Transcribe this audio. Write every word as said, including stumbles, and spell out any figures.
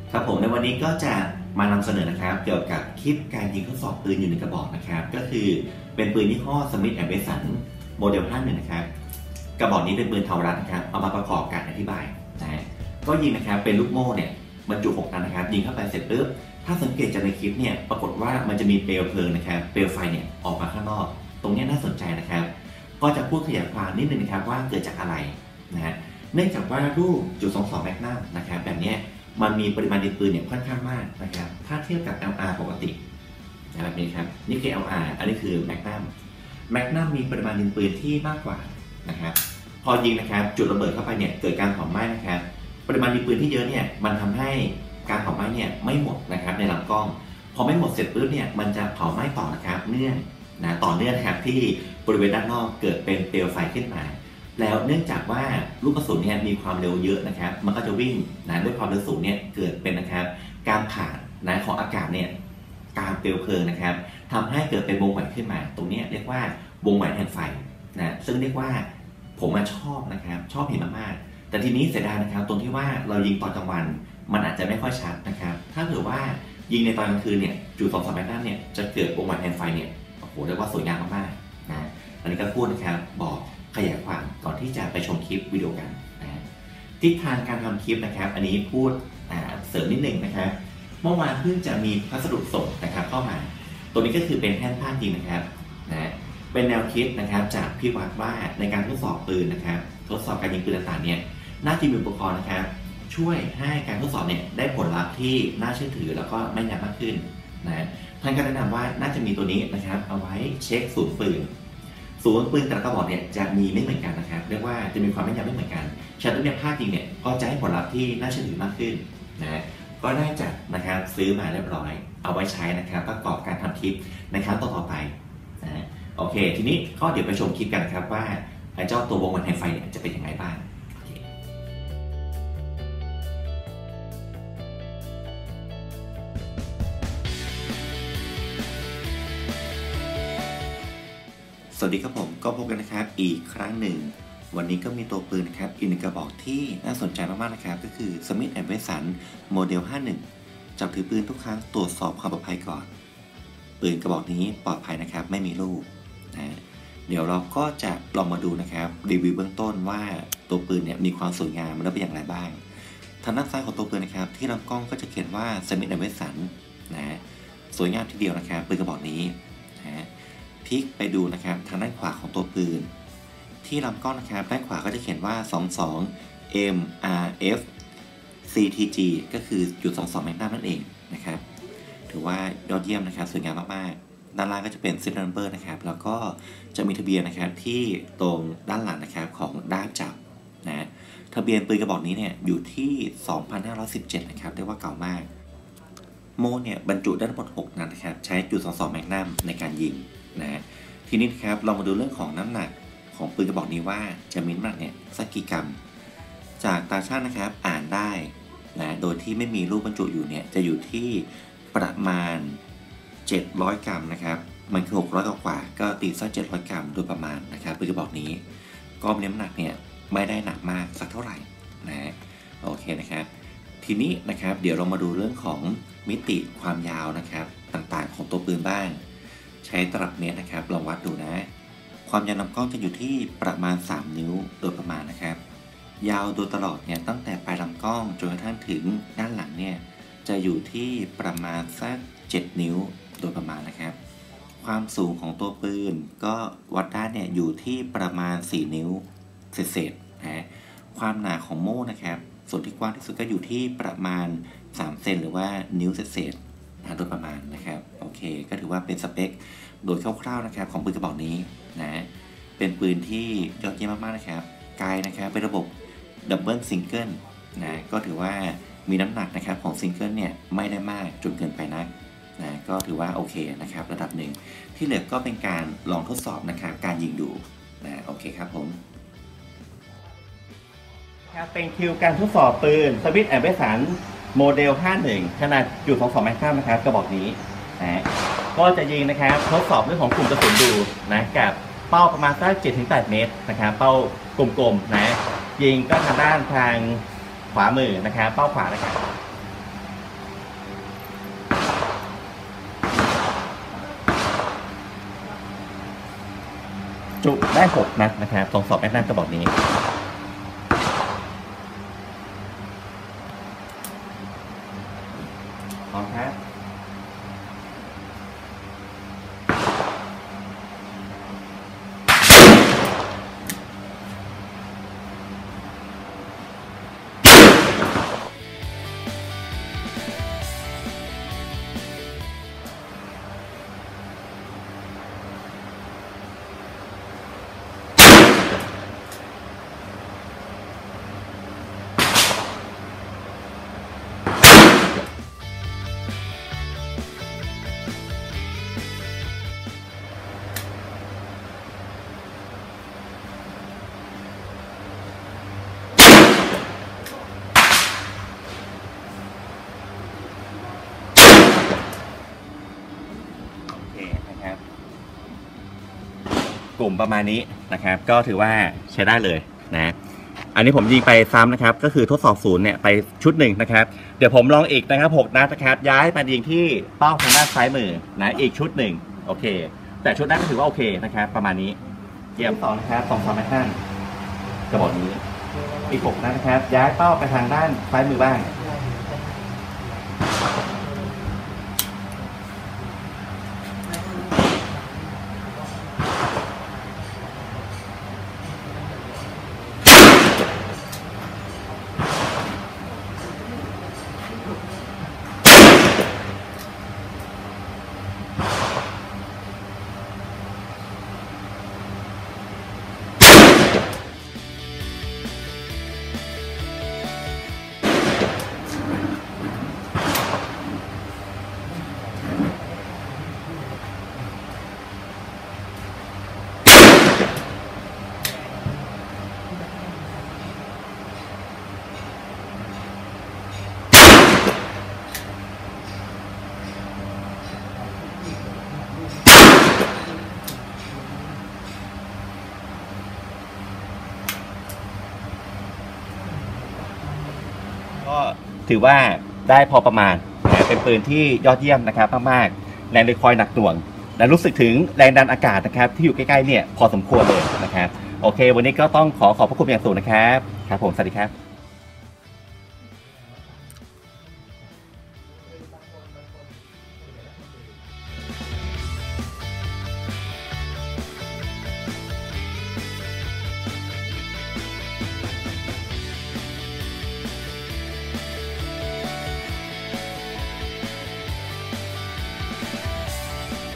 ครับผมในวันนี้ก็จะมานำเสนอนะครับเกี่ยวกับคลิปการยิงทดสอบปืนอยู่ในกระบอกนะครับก็คือเป็นปืนยี่ห้อ Smith แอนด์ Wesson โมเดลห้าหนึ่งนะครับกระบอกนี้เป็นปืนเทารัดนะครับเอามาประกอบการอธิบายนะก็ยิงนะครับเป็นลูกโม่เนี่ยบรรจุหกนัดนะครับยิงเข้าไปเสร็จปุ๊บถ้าสังเกตจากในคลิปเนี่ยปรากฏว่ามันจะมีเปลวเพลิงนะครับเปลวไฟเนี่ยออกมาข้างนอกตรงนี้น่าสนใจนะครับก็จะพูดขยายความนิดนึงนะครับว่าเกิดจากอะไรนะฮะเนื่องจากว่าลูกจุดสองสองแมกนัมนะครับแบบนี้มันมีปริมาณดินปืนเนี่ยค่อนข้างมากนะครับถ้าเทียบกับ แอล อาร์ ปกติแบบนี้ครับนี่คือ แอล อาร์ อันนี้คือแมกนัมแมกนัมมีปริมาณดินปืนที่มากกว่านะครับพอยิงนะครับจุดระเบิดเข้าไปเนี่ยเกิดการเผาไหม้นะครับปริมาณดินปืนที่เยอะเนี่ยมันทำให้การเผาไหม้เนี่ยไม่หมดนะครับในลำกล้องพอไม่หมดเสร็จปุ๊บเนี่ยมันจะเผาไหม้ต่อนะครับเนื่องนะต่อเนื่องนะครับที่บริเวณด้านนอกเกิดเป็นเปลวไฟขึ้นมาแล้วเนื่องจากว่าลูกกระสุนเนี่ยมีความเร็วเยอะนะครับมันก็จะวิ่งนะด้วยความเร็วสูงเนี่ยเกิดเป็นนะครับการผ่านนะของอากาศเนี่ยการเปลวเพลิงนะครับทำให้เกิดเป็นวงแหวนขึ้นมาตรงนี้เรียกว่าวงแหวนแห่งไฟนะซึ่งเรียกว่าผมมาชอบนะครับชอบเห็นมากๆแต่ทีนี้เสียดายนะครับตรงที่ว่าเรายิงตอนกลางวันมันอาจจะไม่ค่อยชัดนะครับถ้าเกิดว่ายิงในตอนกลางคืนเนี่ยจุดสองสามแมกนัมเนี่ยจะเกิดวงแหวนแห่งไฟเนี่ยโอ้โหเรียกว่าสวยงามมากๆนะอันนี้ก็พูดนะครับบอกขยายความก่อนที่จะไปชมคลิปวิดีโอกันนะทิศทางการทำคลิปนะครับอันนี้พูดเสริมนิดนึงนะครับเมื่อวานเพิ่งจะมีพัสดุส่งนะครับเข้ามาตัวนี้ก็คือเป็นแท่นผ้าจริงนะครับนะเป็นแนวคิดนะครับจากพี่วัดว่าในการทดสอบปืนนะครับทดสอบการยิงปืนต่างๆเนี่ยน่าจะมีอุปกรณ์นะครับช่วยให้การทดสอบเนี่ยได้ผลลัพธ์ที่น่าเชื่อถือแล้วก็แม่นยำมากขึ้นนะท่านก็แนะนำว่าน่าจะมีตัวนี้นะครับเอาไว้เช็คศูนย์ปืนศูนย์ปืนแต่ละกระบอกเนี่ยจะมีไม่เหมือนกันนะครับเรียกว่าจะมีความแม่นยำไม่เหมือนกันฉะนั้นเนี่ยภาพจริงเนี่ยก็จะให้ผลลัพธ์ที่น่าเชื่อถือมากขึ้นนะก็ได้จัดนะครับซื้อมาเรียบร้อยเอาไว้ใช้นะครับประกอบการทำคลิปในครั้งต่อๆไปนะโอเคทีนี้ก็เดี๋ยวไปชมคลิปกันครับว่าไอ้เจ้าตัววงแหวนแห่งไฟเนี่ยจะเป็นยังไงบ้างสวัสดีครับผมก็พบกันนะครับอีกครั้งหนึ่งวันนี้ก็มีตัวปืนนะครับอีกหนึ่งกระบอกที่น่าสนใจมากๆนะครับก็คือ Smith แอนด์ Wesson โมเดลห้าสิบเอ็ดจับถือปืนทุกครั้งตรวจสอบความปลอดภัยก่อนปืนกระบอกนี้ปลอดภัยนะครับไม่มีลูกนะเดี๋ยวเราก็จะลองมาดูนะครับรีวิวเบื้องต้นว่าตัวปืนเนี่ยมีความสวยงามมันเป็นอย่างไรบ้างทางด้านซ้ายของตัวปืนนะครับที่ลำกล้องก็จะเขียนว่า Smith แอนด์ Wesson นะสวยงามทีเดียวนะครับปืนกระบอกนี้นะพลิกไปดูนะครับทางด้านขวาของตัวปืนที่ลำกล้องนะครับด้านขวาก็จะเขียนว่าสองสิบสอง เอ็ม อาร์ เอฟ ซี ที จี ก็คือจุดสองสิบสองแมกนัมนั่นเองนะครับถือว่ายอดเยี่ยมนะครับสวยงามมากๆด้านล่างก็จะเป็น serial number นะครับแล้วก็จะมีทะเบียนนะครับที่ตรงด้านหลังนะครับของด้ามจับนะทะเบียนปืนกระบอกนี้เนี่ยอยู่ที่สองพันห้าร้อยสิบเจ็ดนะครับเรียกว่าเก่ามากโม่เนี่ยบรรจุได้ทั้งหมดหกนัดนะครับใช้จุดสองสิบสองแมกนัมในการยิงนะทีนี้นะครับเรามาดูเรื่องของน้ำหนักของปืนกระบอกนี้ว่าจะมีน้ำหนักเนี่ยสักกี่กรัมจากตาช่างนะครับอ่านได้นะโดยที่ไม่มีลูกบรรจุอยู่เนี่ยจะอยู่ที่ประมาณเจ็ดร้อยกรัมนะครับมันคือหกร้อยกว่าก็ตีสักเจ็ดร้อยกรัมโดยประมาณนะครับปืนกระบอกนี้ก็มีน้ำหนักเนี่ยไม่ได้หนักมากสักเท่าไหร่นะโอเคนะครับทีนี้นะครับเดี๋ยวเรามาดูเรื่องของมิติความยาวนะครับต่างๆของตัวปืนบ้างใช้ตลับเมตรนะครับลองวัดดูนะความยาวลำกล้องจะอยู่ที่ประมาณสามนิ้วโดยประมาณนะครับยาวโดยตลอดเนี่ยตั้งแต่ปลายลำกล้องจนกระทั่งถึงด้านหลังเนี่ยจะอยู่ที่ประมาณสักเจ็ดนิ้วโดยประมาณนะครับความสูงของตัวปืนก็วัดได้เนี่ยอยู่ที่ประมาณสี่นิ้วเศษๆนะความหนาของโม่นะครับส่วนที่กว้างที่สุดก็อยู่ที่ประมาณสามเซนหรือว่านิ้วเศษโดยประมาณนะครับโอเคก็ถือว่าเป็นสเปคโดยคร่าวๆนะครับของปืนกระบอกนี้นะเป็นปืนที่ยอดเยี่ยมมากๆนะครับไกลนะครับเป็นระบบดับเบิลซิงเกิลนะก็ถือว่ามีน้ำหนักนะครับของซิงเกิลเนี่ยไม่ได้มากจนเกินไปนักนะก็ถือว่าโอเคนะครับระดับหนึ่งที่เหลือก็เป็นการลองทดสอบนะครับการยิงดูนะโอเคครับผมครับเป็นคิวการทดสอบปืน Smith แอนด์ Wessonโมเดลห้าสิบเอ็ดขนาดจุดสองสิบสองแมกนัมนะครับกระบอกนี้นะก็จะยิงนะครับทดสอบเรื่องของกลุ่มกระสุนดูนะกับเป้าประมาณสัก เจ็ดถึงแปด เมตรนะครับเป้ากลมๆนะยิงก็ทางด้านทางขวามือนะครับเป้าขวานะครับจุได้หกนัดนะครับตรงสอบแมกนัมกระบอกนี้พร้อมครับกลุ่มประมาณนี้นะครับก็ถือว่าใช้ได้เลยนะอันนี้ผมยิงไปซ้ำนะครับก็คือทดสอบศูนย์เนี่ยไปชุดหนึ่งนะครับเดี๋ยวผมลองอีกนะครับหกนัดนะครับย้ายมายิงที่เป้าทางด้านซ้ายมือนะอีกชุดหนึ่งโอเคแต่ชุดนั้นก็ถือว่าโอเคนะครับประมาณนี้เยี่ยมต่อนะครับสองสามแมกนัมกระบอกนี้อีกหกนัดนะครับย้ายเป้าไปทางด้านซ้ายมือบ้างก็ถือว่าได้พอประมาณนะเป็นปืนที่ยอดเยี่ยมนะครับมากๆแรงเดคอยหนักหน่วงและรู้สึกถึงแรงดันอากาศนะครับที่อยู่ใกล้ๆเนี่ยพอสมควรเลยนะครับโอเควันนี้ก็ต้องขอขอบพระคุณอย่างสูงนะครับครับผมสวัสดีครับ